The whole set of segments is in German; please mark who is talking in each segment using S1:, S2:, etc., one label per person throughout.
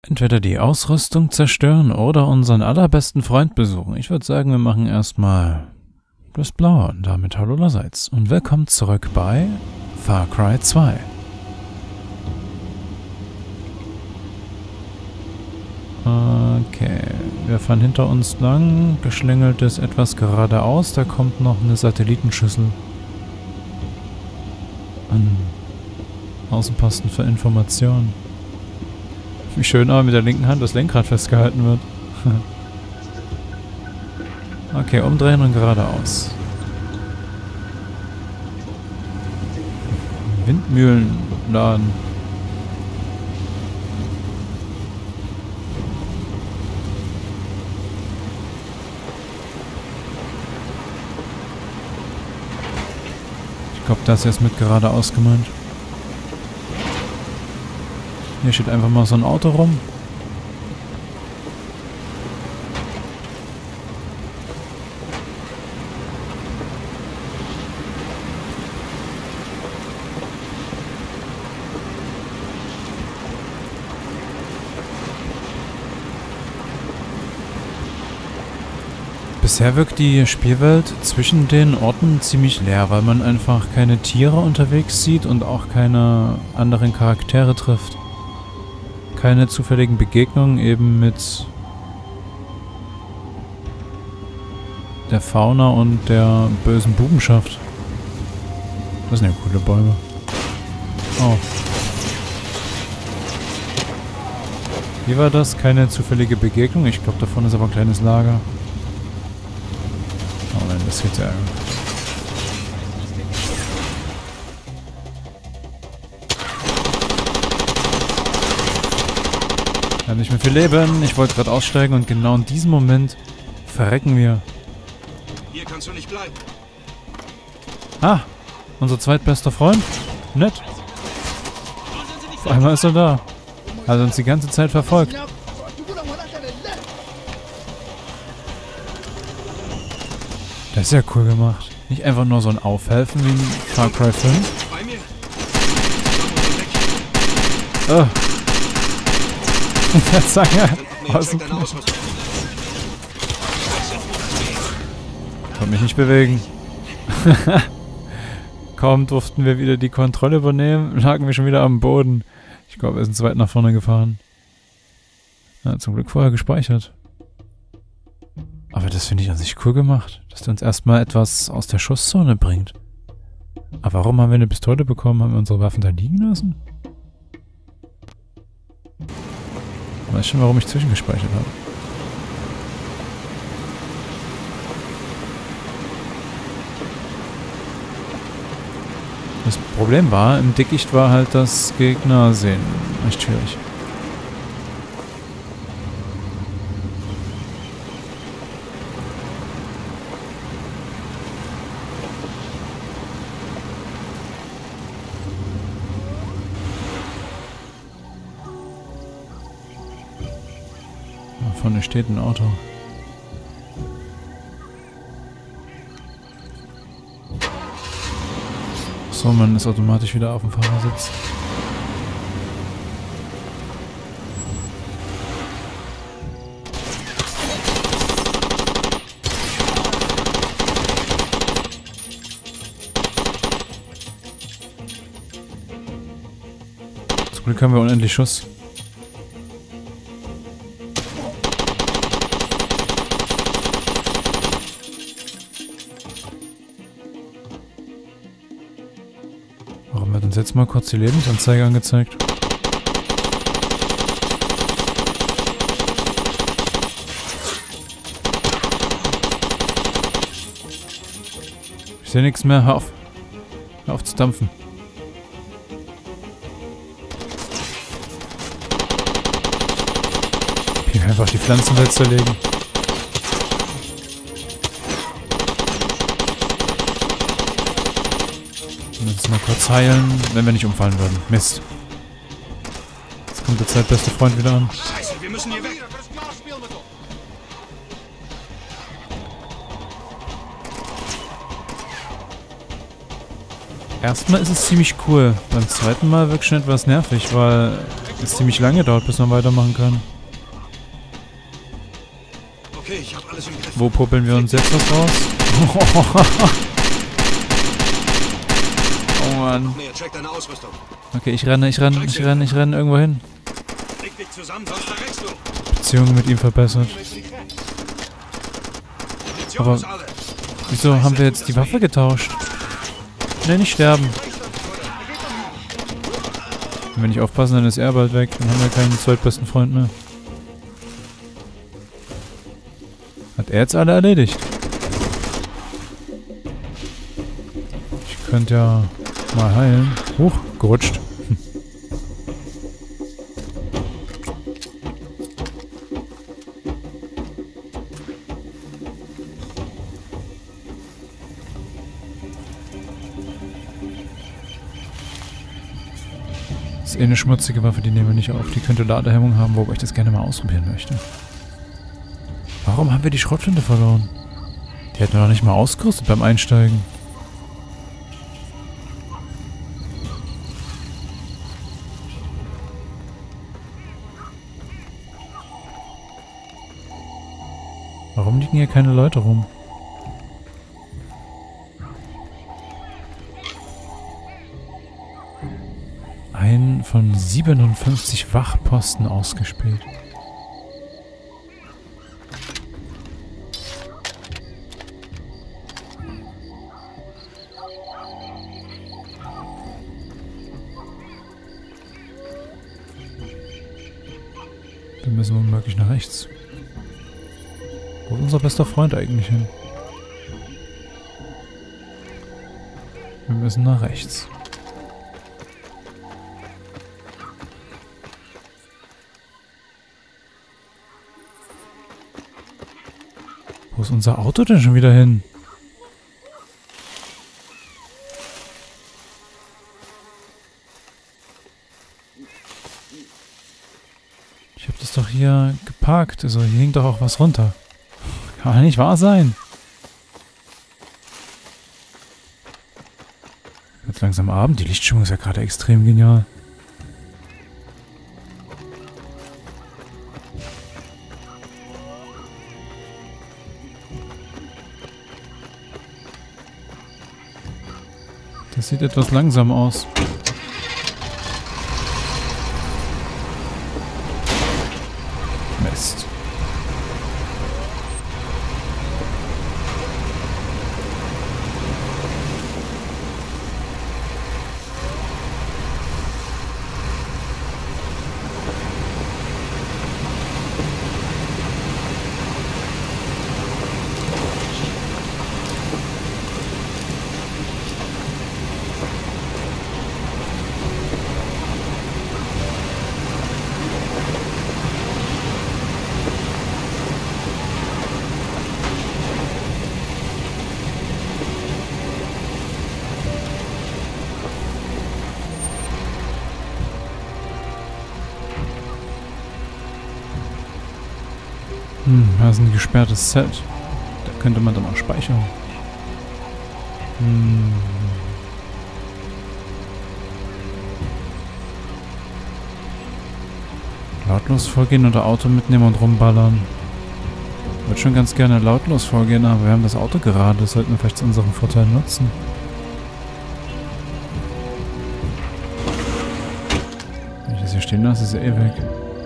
S1: Entweder die Ausrüstung zerstören oder unseren allerbesten Freund besuchen. Ich würde sagen, wir machen erstmal das Blaue und damit hallo allerseits. Und willkommen zurück bei Far Cry 2. Okay, wir fahren hinter uns lang, geschlängelt ist etwas geradeaus, da kommt noch eine Satellitenschüssel an Außenposten für Informationen. Wie schön aber mit der linken Hand das Lenkrad festgehalten wird. Okay, umdrehen und geradeaus. Windmühlenladen. Ich glaube, das ist jetzt mit geradeaus gemeint. Hier steht einfach mal so ein Auto rum. Bisher wirkt die Spielwelt zwischen den Orten ziemlich leer, weil man einfach keine Tiere unterwegs sieht und auch keine anderen Charaktere trifft. Keine zufälligen Begegnungen eben mit der Fauna und der bösen Bubenschaft. Das sind ja coole Bäume. Oh. Wie war das? Keine zufällige Begegnung? Ich glaube, davon ist aber ein kleines Lager. Oh nein, das geht ja. Wir haben nicht mehr viel Leben. Ich wollte gerade aussteigen und genau in diesem Moment verrecken wir.
S2: Hier kannst du nicht bleiben.
S1: Ah, unser zweitbester Freund. Nett. Auf einmal ist er da. Hat uns die ganze Zeit verfolgt. Das ist ja cool gemacht. Nicht einfach nur so ein Aufhelfen wie in Far Cry 5.
S2: Bei mir.
S1: Oh. Der Zange aus dem
S2: Check deine Ausrüstung.
S1: Kann mich nicht bewegen. Kaum durften wir wieder die Kontrolle übernehmen, lagen wir schon wieder am Boden. Ich glaube, wir sind zu weit nach vorne gefahren. Ja, zum Glück vorher gespeichert. Aber das finde ich an sich cool gemacht, dass der uns erstmal etwas aus der Schusszone bringt. Aber warum haben wir eine Pistole bekommen? Haben wir unsere Waffen da liegen lassen? Ich weiß schon, warum ich zwischengespeichert habe. Das Problem war, im Dickicht war halt das Gegner sehen echt schwierig. Da vorne steht ein Auto. So, man ist automatisch wieder auf dem Fahrersitz. Zum Glück haben wir unendlich Schuss. Warum wird uns jetzt mal kurz die Lebensanzeige angezeigt? Ich sehe nichts mehr. Hör auf. Hör auf zu dampfen. Hier einfach die Pflanzenwelt zerlegen. Jetzt mal kurz heilen, wenn wir nicht umfallen würden. Mist. Jetzt kommt der zweitbeste Freund wieder an.
S2: Scheiße, wir müssen hier weg.
S1: Erstmal ist es ziemlich cool. Beim zweiten Mal wirkt schon etwas nervig, weil es ziemlich lange dauert, bis man weitermachen kann.
S2: Okay, ich habe alles im Griff.
S1: Wo puppeln wir uns jetzt noch raus? Oh Mann.
S2: Nee, check deine Ausrüstung.
S1: Okay, ich renne irgendwo hin.
S2: Leg dich zusammen, sonst verreckst du.
S1: Beziehung mit ihm verbessert.
S2: Munition
S1: Aber
S2: ist alle.
S1: wieso haben wir jetzt die Waffe getauscht? Ne, nicht sterben. Wenn wir nicht aufpassen, dann ist er bald weg. Dann haben wir keinen zweitbesten Freund mehr. Hat er jetzt alle erledigt? Ich könnte ja mal heilen. Huch, gerutscht. Das ist eh eine schmutzige Waffe, die nehmen wir nicht auf. Die könnte Ladehemmung haben, wobei ich das gerne mal ausprobieren möchte. Warum haben wir die Schrotflinte verloren? Die hätten wir noch nicht mal ausgerüstet beim Einsteigen. Warum liegen hier keine Leute rum? Ein von 57 Wachposten ausgespielt. Wir müssen womöglich nach rechts. Wo ist unser bester Freund eigentlich hin? Wir müssen nach rechts. Wo ist unser Auto denn schon wieder hin? Ich habe das doch hier geparkt. Also hier hing doch auch was runter. Kann nicht wahr sein. Wird langsam Abend. Die Lichtstimmung ist ja gerade extrem genial. Das sieht etwas langsam aus. Mist. Da ist ein gesperrtes Set. Da könnte man dann auch speichern. Lautlos vorgehen oder Auto mitnehmen und rumballern. Ich würde schon ganz gerne lautlos vorgehen, aber wir haben das Auto gerade. Das sollten wir vielleicht zu unserem Vorteil nutzen. Wenn ich das hier stehen lasse, ist er eh weg.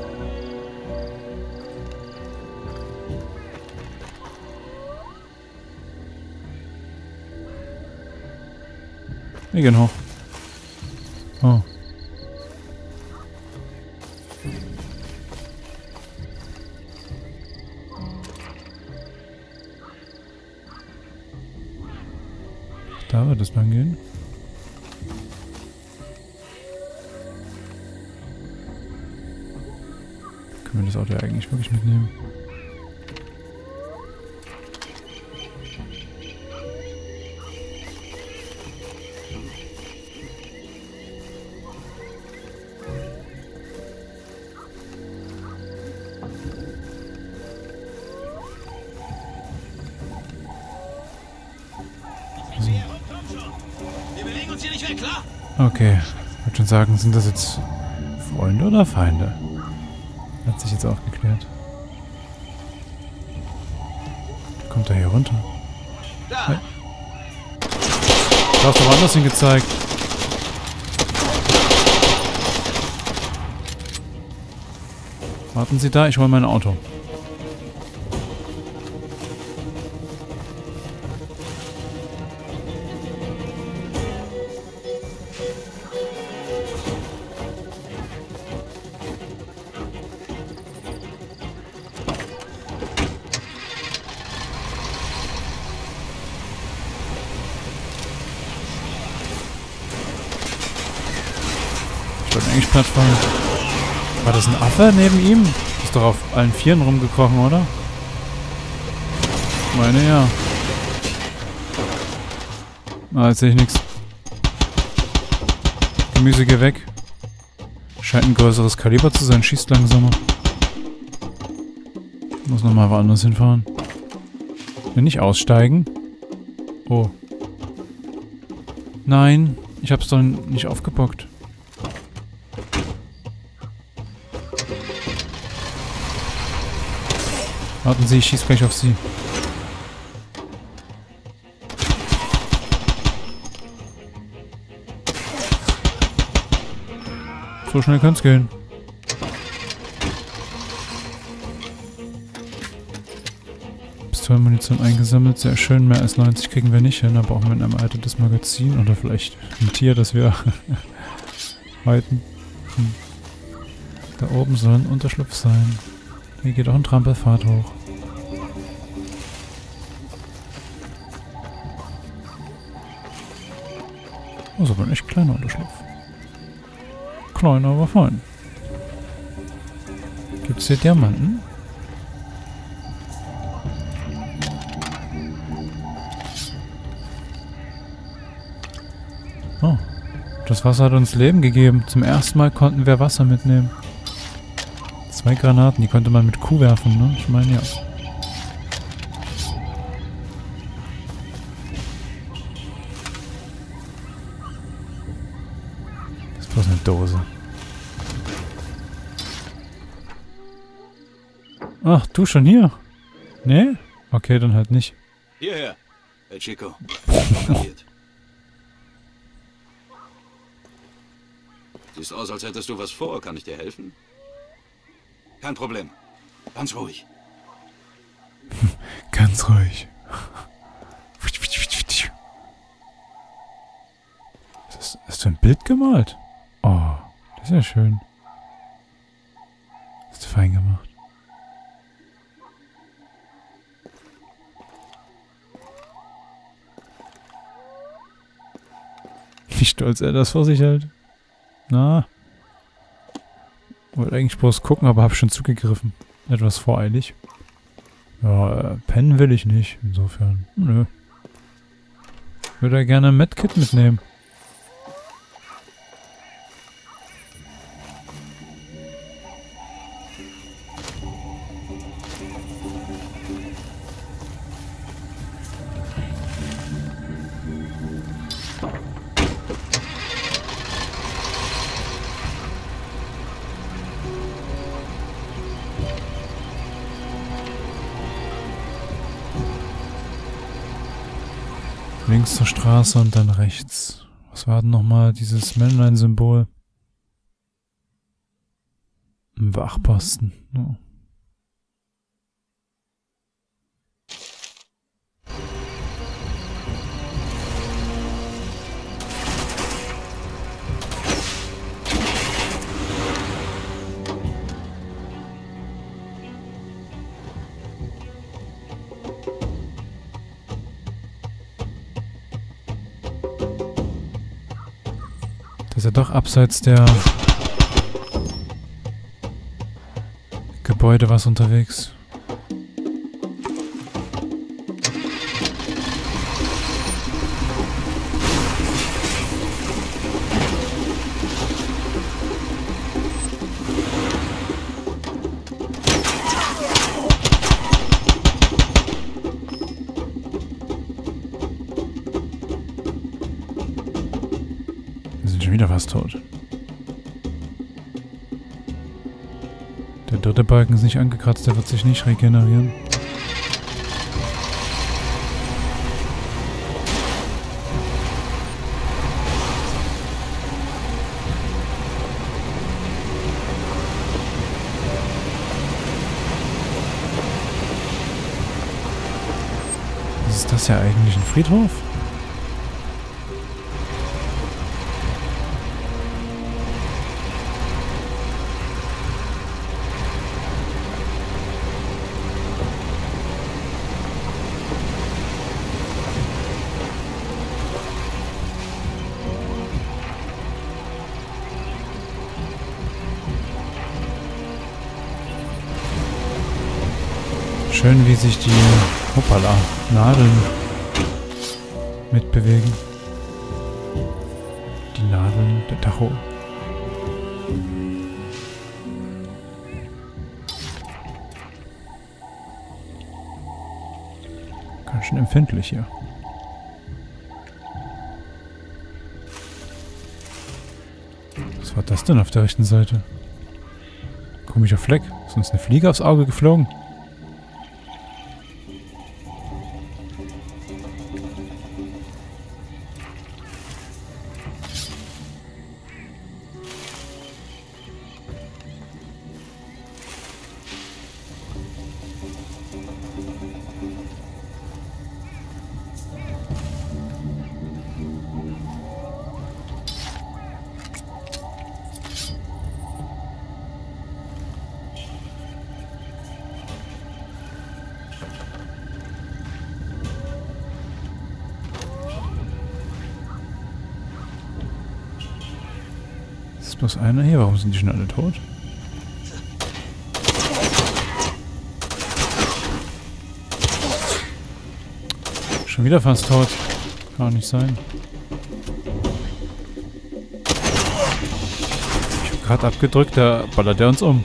S1: Wir gehen hoch. Oh. Da wird es lang gehen. Können wir das Auto ja eigentlich wirklich mitnehmen?
S2: Wir bewegen uns hier nicht weg, klar?
S1: Okay, ich würde schon sagen, sind das jetzt Freunde oder Feinde? Hat sich jetzt auch geklärt. Kommt er hier runter? Hey. Du hast doch woanders hin gezeigt. Warten Sie da, ich hole mein Auto. Ich wollte eigentlich platt fallen. War das ein Affe neben ihm? Ist doch auf allen Vieren rumgekrochen, oder? Ich meine ja. Ah, jetzt sehe ich nichts. Gemüse, geh weg. Scheint ein größeres Kaliber zu sein, schießt langsamer. Muss nochmal woanders hinfahren. Wenn nicht aussteigen. Oh. Nein, ich hab's doch nicht aufgebockt. Warten Sie, ich schieß gleich auf Sie. So schnell kann's gehen. Pistolenmunition eingesammelt, sehr schön. Mehr als 90 kriegen wir nicht hin. Da brauchen wir in einem erweitertes Magazin oder vielleicht ein Tier, das wir halten. Da oben soll ein Unterschlupf sein. Hier geht auch ein Trampelpfad hoch. Oh, so ein echt kleiner Unterschlupf. Klein, aber fein. Gibt's hier Diamanten? Oh. Das Wasser hat uns Leben gegeben. Zum ersten Mal konnten wir Wasser mitnehmen. 2 Granaten, die konnte man mit Q werfen, ne? Ich meine, ja. Das ist bloß eine Dose. Ach, du schon hier? Nee? Okay, dann halt nicht.
S2: Hierher, El Chico. Siehst aus, als hättest du was vor. Kann ich dir helfen? Kein Problem. Ganz ruhig.
S1: Ganz ruhig. Hast du ein Bild gemalt? Oh, das ist ja schön. Hast du fein gemacht. Wie stolz er das vor sich hält. Na. Wollte eigentlich bloß gucken, aber hab schon zugegriffen. Etwas voreilig. Ja, pennen will ich nicht. Insofern. Nö. Würde er gerne ein Medkit mitnehmen. Links zur Straße und dann rechts. Was war denn nochmal dieses Männlein-Symbol? Ein Wachposten. Oh. Ist ja doch abseits der Gebäude was unterwegs. Wieder was tot. Der dritte Balken ist nicht angekratzt, der wird sich nicht regenerieren. Ist das ja eigentlich ein Friedhof? Schön, wie sich die hoppala, Nadeln mitbewegen. Die Nadeln der Tacho. Ganz schön empfindlich hier. Was war das denn auf der rechten Seite? Komischer Fleck. Ist uns eine Fliege aufs Auge geflogen? Ist bloß einer hier? Warum sind die schon alle tot? Schon wieder fast tot. Kann auch nicht sein. Ich hab gerade abgedrückt, da ballert der uns um.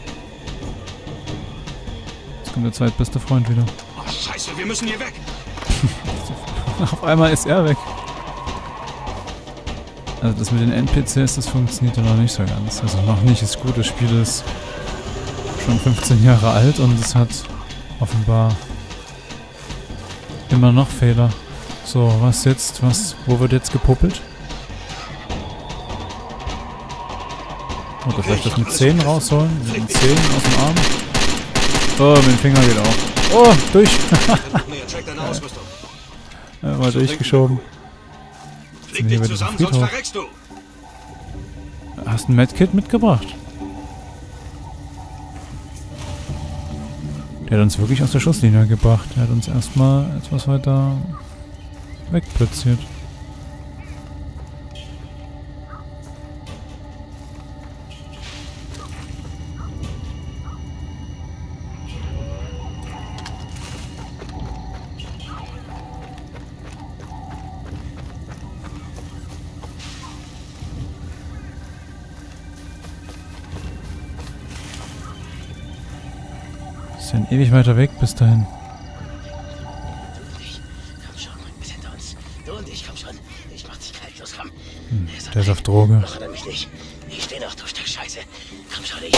S1: Jetzt kommt der zweitbeste Freund wieder.
S2: Oh, Scheiße, wir müssen hier weg.
S1: Auf einmal ist er weg. Also das mit den NPCs, das funktioniert ja noch nicht so ganz. Also noch nicht. Ist gut, das Spiel ist schon 15 Jahre alt und es hat offenbar immer noch Fehler. So, was jetzt? Wo wird jetzt gepuppelt? Oder vielleicht das mit Zähnen rausholen? Mit den Zähnen aus dem Arm? Oh, mit dem Finger geht auch. Oh, durch! Mal durchgeschoben.
S2: Leg dich zusammen, sonst verreckst du.
S1: Hast ein Medkit mitgebracht? Der hat uns wirklich aus der Schusslinie gebracht. Der hat uns erstmal etwas weiter wegplatziert. Ist ja ewig weiter weg bis dahin.
S3: Komm schon, wir sind hinter uns. Du und ich, komm schon. Ich mach dich kalt, los, komm.
S1: Der ist auf Droge.
S3: Noch hat er mich nicht. Ich steh noch, du Stück Scheiße. Komm schon, ich.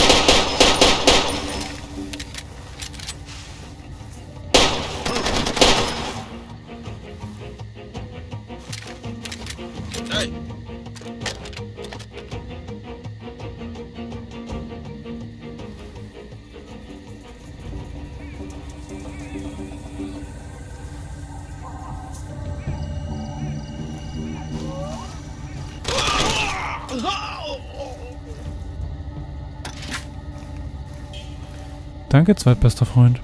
S2: Hey.
S1: Danke, zweitbester Freund.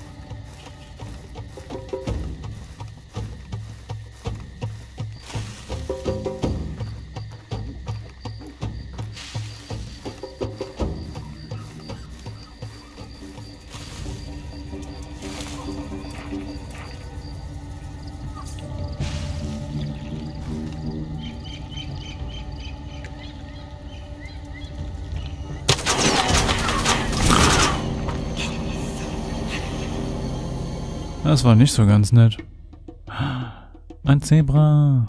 S1: Das war nicht so ganz nett. Ein Zebra.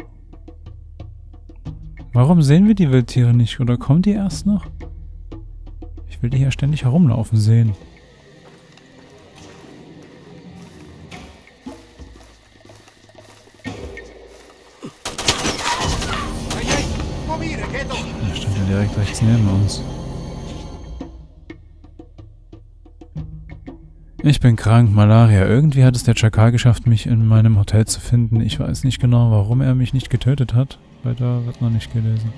S1: Warum sehen wir die Wildtiere nicht? Oder kommen die erst noch? Ich Ich will die hier ständig herumlaufen sehen. Der stand ja direkt rechts neben uns. Ich bin krank, Malaria. Irgendwie hat es der Chakal geschafft, mich in meinem Hotel zu finden. Ich weiß nicht genau, warum er mich nicht getötet hat. Weiter wird noch nicht gelesen.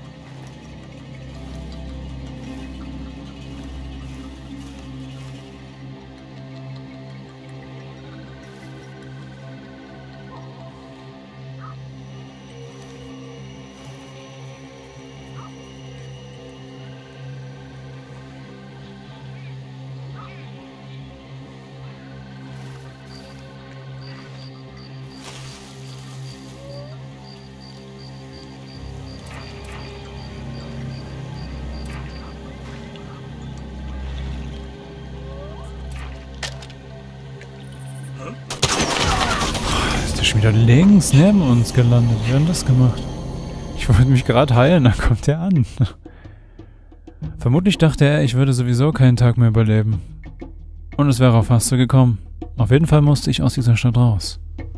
S1: Schon wieder links neben uns gelandet. Wir haben das gemacht. Ich wollte mich gerade heilen, dann kommt er an. Vermutlich dachte er, ich würde sowieso keinen Tag mehr überleben. Und es wäre auch fast so gekommen. Auf jeden Fall musste ich aus dieser Stadt raus.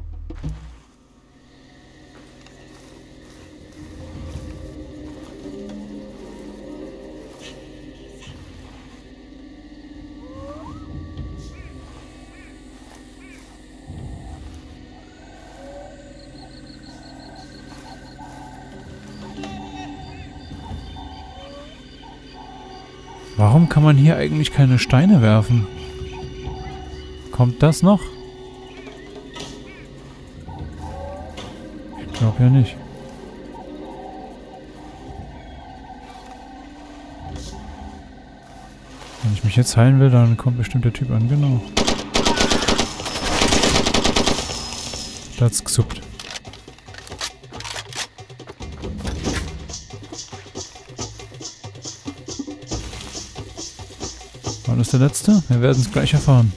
S1: Warum kann man hier eigentlich keine Steine werfen? Kommt das noch? Ich glaube ja nicht. Wenn ich mich jetzt heilen will, dann kommt bestimmt der Typ an. Genau. Da hat's gesuppt. War das der letzte? Wir werden es gleich erfahren.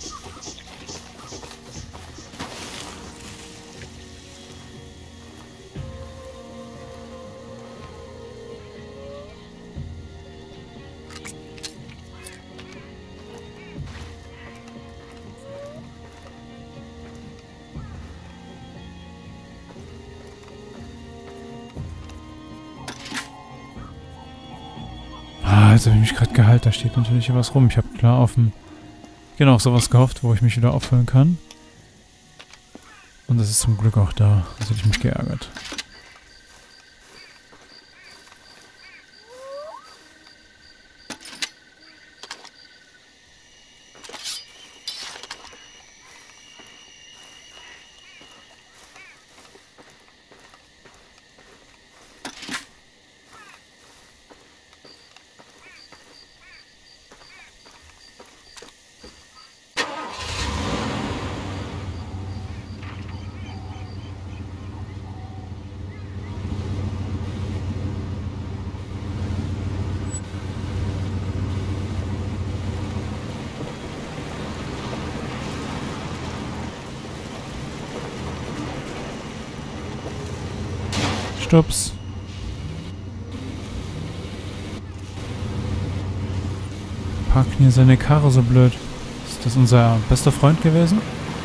S1: Jetzt habe ich mich gerade geheilt, da steht natürlich hier was rum. Ich habe klar auf sowas gehofft, wo ich mich wieder auffüllen kann. Und das ist zum Glück auch da. Das hätte ich mich geärgert. Stups. Parken hier seine Karre so blöd. Ist das unser bester Freund gewesen?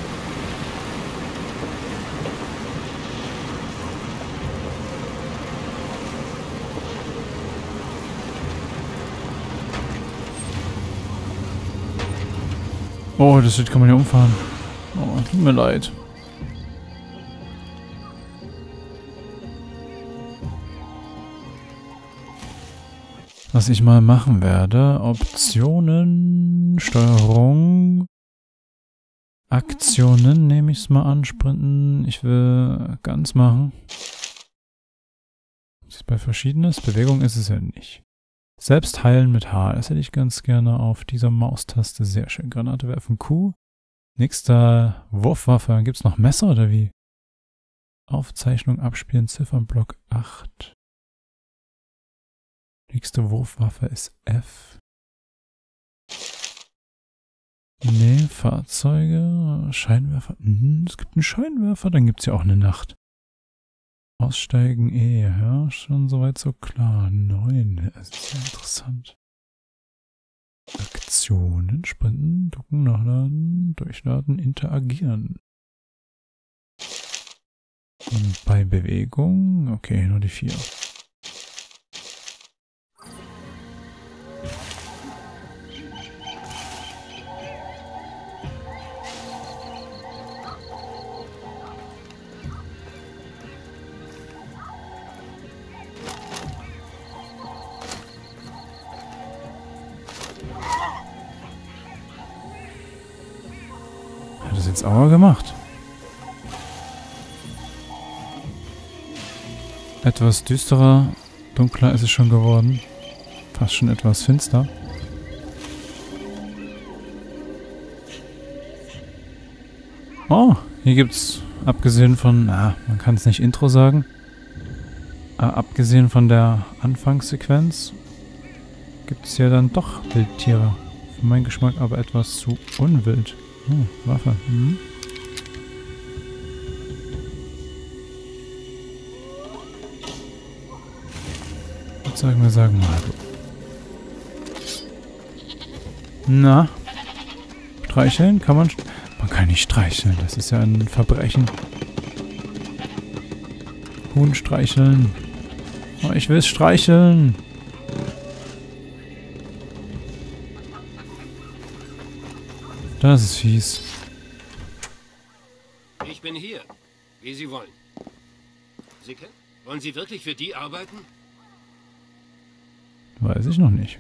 S1: Oh, das kann man hier umfahren. Oh, tut mir leid. Was ich mal machen werde, Optionen, Steuerung, Aktionen nehme ich es mal an, Sprinten, ich will ganz machen. Ist es bei Verschiedenes? Bewegung ist es ja nicht. Selbst heilen mit H, das hätte ich ganz gerne auf dieser Maustaste, sehr schön. Granate werfen, Q. Nächster Wurfwaffe, gibt es noch Messer oder wie? Aufzeichnung abspielen, Ziffernblock 8. Nächste Wurfwaffe ist F. Nee, Fahrzeuge, Scheinwerfer. Es gibt einen Scheinwerfer, dann gibt es ja auch eine Nacht. Aussteigen E, ja, schon soweit so klar. 9, das ist sehr interessant. Aktionen, sprinten, ducken, nachladen, durchladen, interagieren. Und bei Bewegung, okay, nur die 4. Hat es jetzt aber gemacht. Etwas düsterer, dunkler ist es schon geworden. Fast schon etwas finster. Oh, hier gibt's, abgesehen von, man kann es nicht Intro sagen, abgesehen von der Anfangssequenz, gibt es hier dann doch Wildtiere. Für meinen Geschmack aber etwas zu unwild. Oh, Waffe. Mhm. Wir sagen mal. Na? Streicheln? Kann man... Man kann nicht streicheln. Das ist ja ein Verbrechen. Huhn streicheln. Oh, ich will es streicheln. Das ist fies.
S3: Ich bin hier. Wie Sie wollen. Sie kennen? Wollen Sie wirklich für die arbeiten?
S1: Weiß ich noch nicht.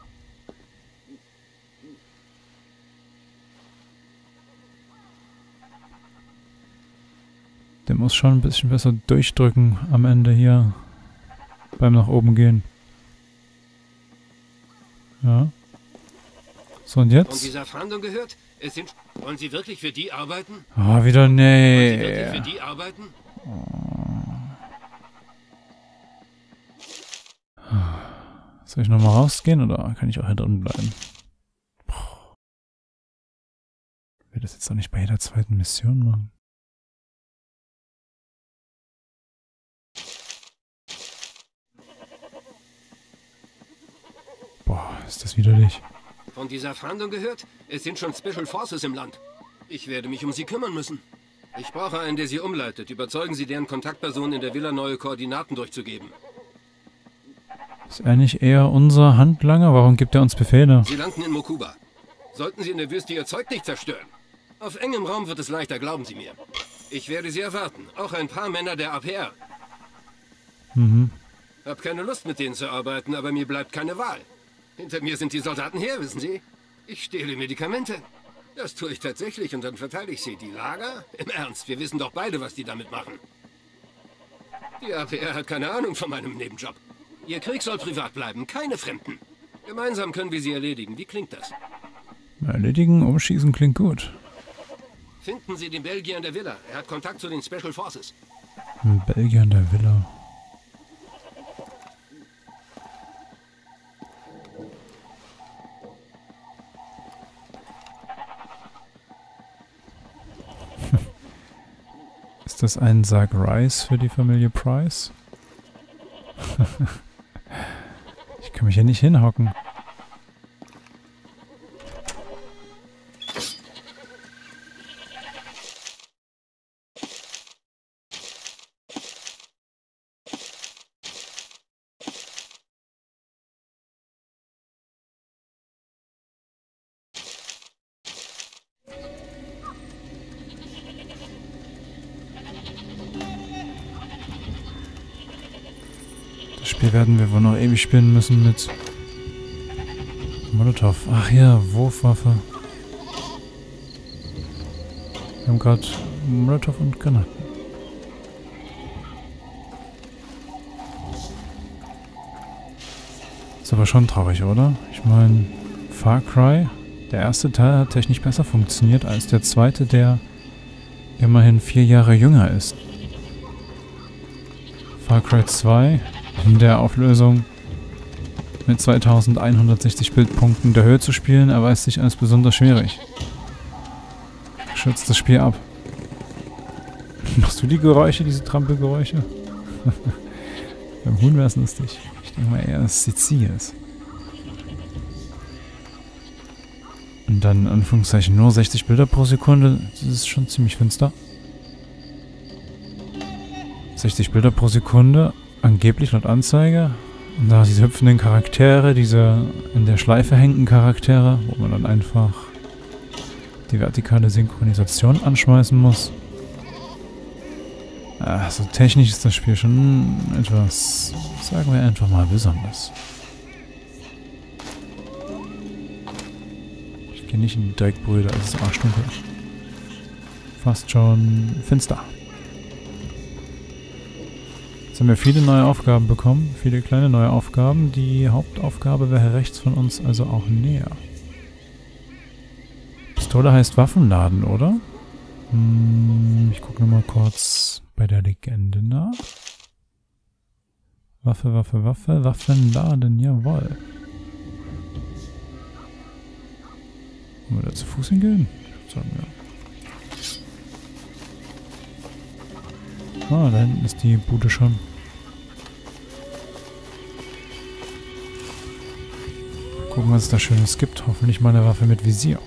S1: Der muss schon ein bisschen besser durchdrücken am Ende hier. Beim nach oben gehen. Ja. So, und jetzt?
S3: Von dieser Fahndung gehört? Wollen Sie wirklich für die arbeiten?
S1: Oh, wieder nee.
S3: Wollen Sie wirklich für die arbeiten?
S1: Soll ich nochmal rausgehen oder kann ich auch hier drin bleiben? Ich will das jetzt doch nicht bei jeder zweiten Mission machen. Boah, ist das widerlich.
S3: Von dieser Fahndung gehört? Es sind schon Special Forces im Land. Ich werde mich um sie kümmern müssen. Ich brauche einen, der sie umleitet. Überzeugen Sie deren Kontaktpersonen in der Villa, neue Koordinaten durchzugeben.
S1: Ist er nicht eher unser Handlanger? Warum gibt er uns Befehle?
S3: Sie landen in Mokuba. Sollten Sie in der Wüste Ihr Zeug nicht zerstören. Auf engem Raum wird es leichter, glauben Sie mir. Ich werde Sie erwarten. Auch ein paar Männer der APR.
S1: Mhm.
S3: Hab keine Lust, mit denen zu arbeiten, aber mir bleibt keine Wahl. Hinter mir sind die Soldaten her, wissen Sie? Ich stehle Medikamente. Das tue ich tatsächlich und dann verteile ich sie. Die Lager? Im Ernst, wir wissen doch beide, was die damit machen. Die APR hat keine Ahnung von meinem Nebenjob. Ihr Krieg soll privat bleiben, keine Fremden. Gemeinsam können wir sie erledigen. Wie klingt das?
S1: Erledigen, umschießen klingt gut.
S3: Finden Sie den Belgier in der Villa. Er hat Kontakt zu den Special Forces.
S1: Ein Belgier in der Villa. Ist das ein Sarg Rice für die Familie Price? Ich kann mich hier nicht hinhocken. Das Spiel werden wir wohl noch ewig spielen müssen mit Molotov. Ach ja, Wurfwaffe. Wir haben gerade Molotov und Granaten. Ist aber schon traurig, oder? Ich meine, Far Cry, der erste Teil hat technisch besser funktioniert als der zweite, der immerhin 4 Jahre jünger ist. Far Cry 2 in der Auflösung mit 2160 Bildpunkten der Höhe zu spielen, erweist sich als besonders schwierig. Schützt das Spiel ab. Machst du die Geräusche, diese Trampelgeräusche? Beim Huhn wäre es lustig. Ich denke mal eher, dass es Siziliens. Und dann in Anführungszeichen nur 60 Bilder pro Sekunde. Das ist schon ziemlich finster. 60 Bilder pro Sekunde, angeblich laut Anzeige. Und da diese hüpfenden Charaktere, diese in der Schleife hängenden Charaktere, wo man dann einfach die vertikale Synchronisation anschmeißen muss. Also technisch ist das Spiel schon etwas, sagen wir einfach mal, besonders. Ich gehe nicht in die Dreckbrüder, es ist arschdunkel. Fast schon finster. Jetzt haben wir viele neue Aufgaben bekommen, viele kleine neue Aufgaben. Die Hauptaufgabe wäre rechts von uns, also auch näher. Pistole heißt Waffenladen, oder? Ich gucke nochmal kurz bei der Legende nach. Waffe, Waffe, Waffe, Waffenladen, jawohl. Wollen wir da zu Fuß hingehen? Sagen wir. Ah, da hinten ist die Bude schon. Gucken, was es da Schönes gibt. Hoffentlich mal eine Waffe mit Visier.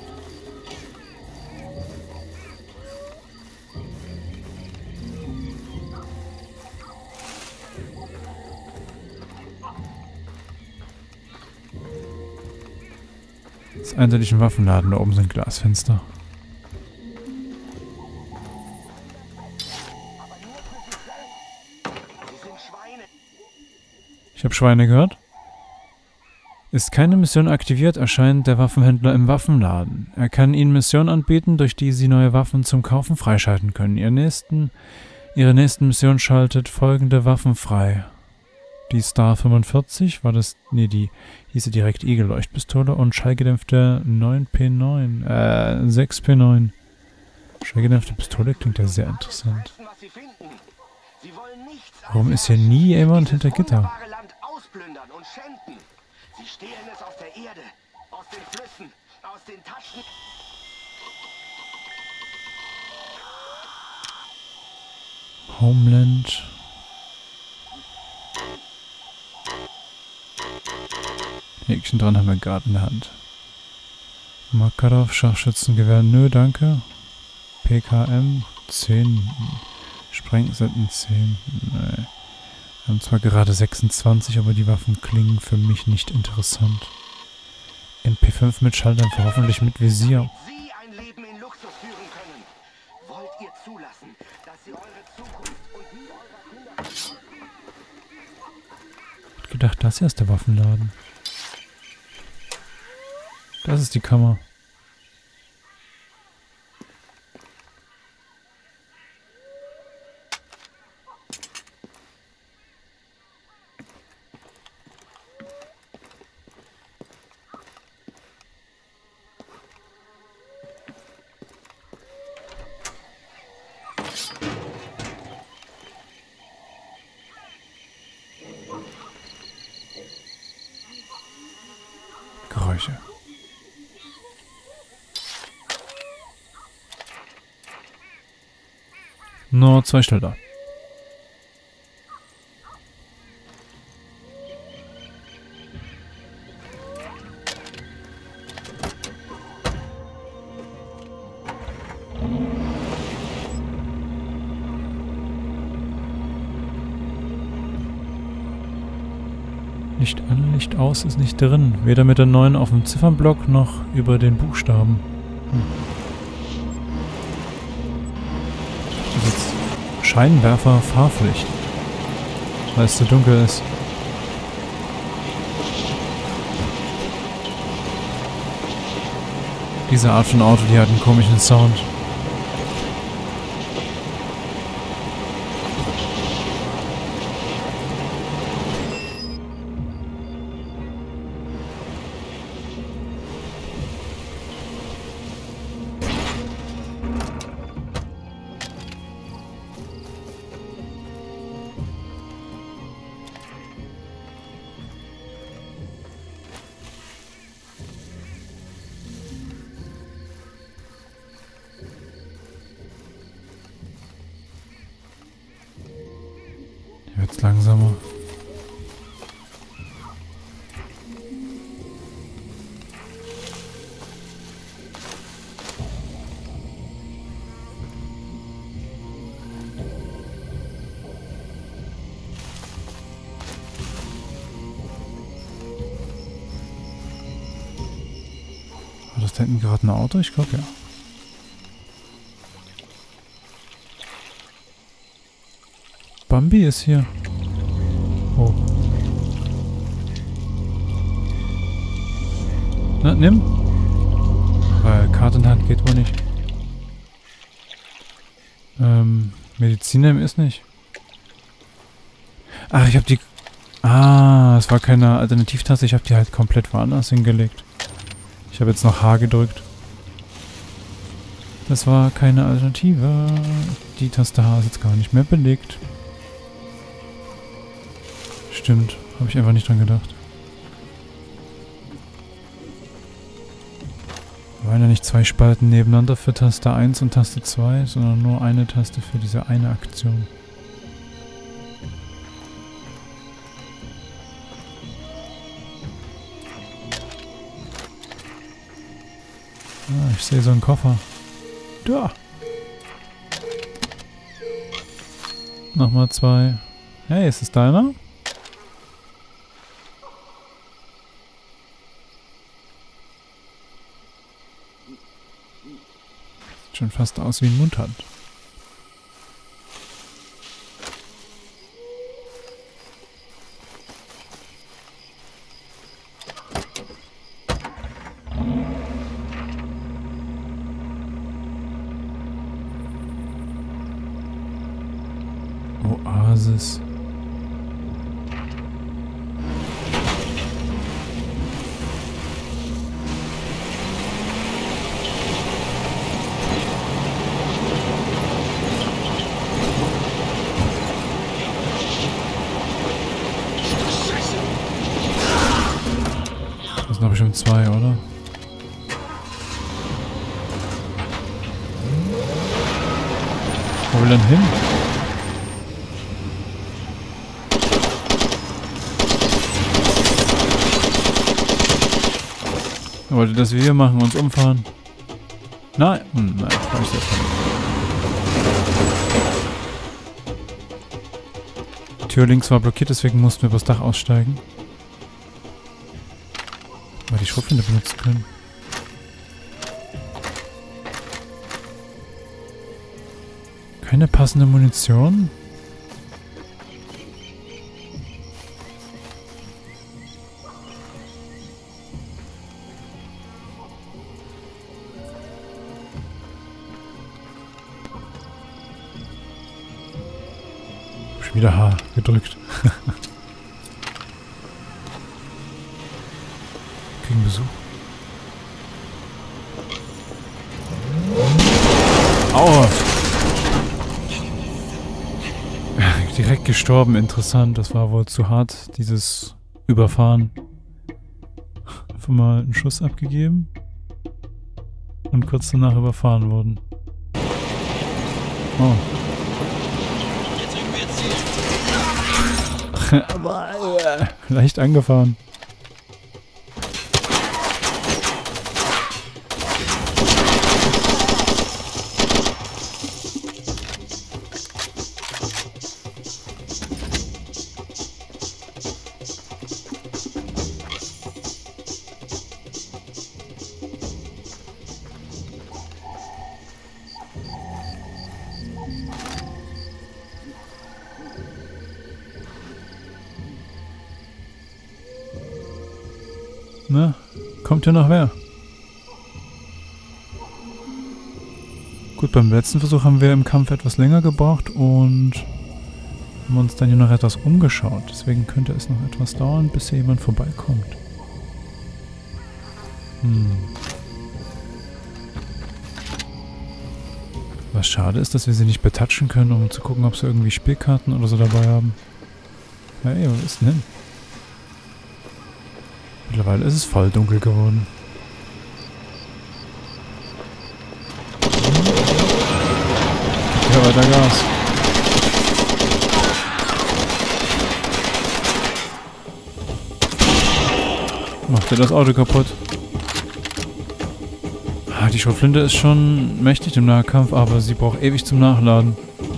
S1: Das ist eindeutig ein Waffenladen. Da oben sind Glasfenster. Ich habe Schweine gehört. Ist keine Mission aktiviert, erscheint der Waffenhändler im Waffenladen. Er kann Ihnen Missionen anbieten, durch die Sie neue Waffen zum Kaufen freischalten können. Ihre nächsten Mission schaltet folgende Waffen frei. Die Star 45, war das, nee, die hieße direkt Eagle-Leuchtpistole und schallgedämpfte 6P9. Schallgedämpfte Pistole klingt ja sehr interessant. Warum ist hier nie jemand hinter Gitter?
S4: Sie stehlen es aus der Erde, aus den Flüssen, aus den Taschen.
S1: Homeland. Häkchen dran haben wir gerade in der Hand. Makarov, Scharfschützengewehr, nö, danke. PKM, 10. Sprengsätten, 10. Nee. Wir haben zwar gerade 26, aber die Waffen klingen für mich nicht interessant. MP5 mit Schalldämpfer, hoffentlich mit Visier.
S4: Sie ein Leben in Luxus führen können. Wollt ihr zulassen, dass Sie eure Zukunft und die eurer Kinder...
S1: Ich hab gedacht, das hier ist der Waffenladen. Das ist die Kammer. Geräusche. Nur 2 Schilder. Licht an, Licht aus ist nicht drin. Weder mit der 9 auf dem Ziffernblock noch über den Buchstaben. Das ist jetzt Scheinwerfer, Fahrpflicht. Weil es zu dunkel ist. Diese Art von Auto, die hat einen komischen Sound. Hier wird's langsamer. das da hinten gerade ein Auto? Ich glaube ja. Bambi ist hier. Oh. Na, nimm. Weil Karte in der Hand geht wohl nicht. Medizin nehmen ist nicht. Ach, ich habe die... Ah, es war keine Alternativtaste. Ich habe die halt komplett woanders hingelegt. Ich habe jetzt noch H gedrückt. Das war keine Alternative. Die Taste H ist jetzt gar nicht mehr belegt. Stimmt, habe ich einfach nicht dran gedacht. Waren ja nicht zwei Spalten nebeneinander für Taste 1 und Taste 2, sondern nur eine Taste für diese eine Aktion. Ah, ich sehe so einen Koffer. Da! Nochmal 2. Hey, ist es deiner? Sieht schon fast aus wie ein Mundhand. Oasis. Das sind doch bestimmt 2, oder? Wo will denn hin? Er wollte das wir machen, uns umfahren. Nein, nein, das ist nicht. Die Tür links war blockiert, deswegen mussten wir übers Dach aussteigen. Weil die Schrotflinte benutzen können. Keine passende Munition? Schon wieder H gedrückt. Kriegen Besuch. Aua! Direkt gestorben, interessant. Das war wohl zu hart, dieses Überfahren. Einfach mal einen Schuss abgegeben. Und kurz danach überfahren worden. Oh. Leicht angefahren. Na, kommt hier noch wer? Gut, beim letzten Versuch haben wir im Kampf etwas länger gebraucht und haben uns dann hier noch etwas umgeschaut. Deswegen könnte es noch etwas dauern, bis hier jemand vorbeikommt. Was schade ist, dass wir sie nicht betatschen können, um zu gucken, ob sie irgendwie Spielkarten oder so dabei haben. Hey, wo ist denn hin? Mittlerweile ist es voll dunkel geworden. Ja, weiter Gas. Macht ihr das Auto kaputt? Ah, die Schrotflinte ist schon mächtig im Nahkampf, aber sie braucht ewig zum Nachladen.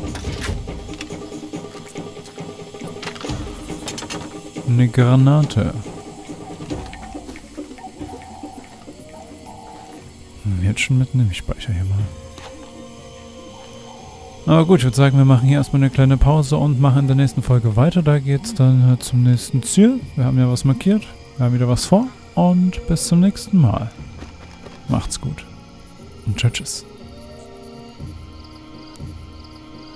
S1: Eine Granate. jetzt schon mitnehmen. Ich speichere hier mal. Aber gut, ich würde sagen, wir machen hier erstmal eine kleine Pause und machen in der nächsten Folge weiter. Da geht es dann zum nächsten Ziel. Wir haben ja was markiert. Wir haben wieder was vor. Und bis zum nächsten Mal. Macht's gut. Und tschüss.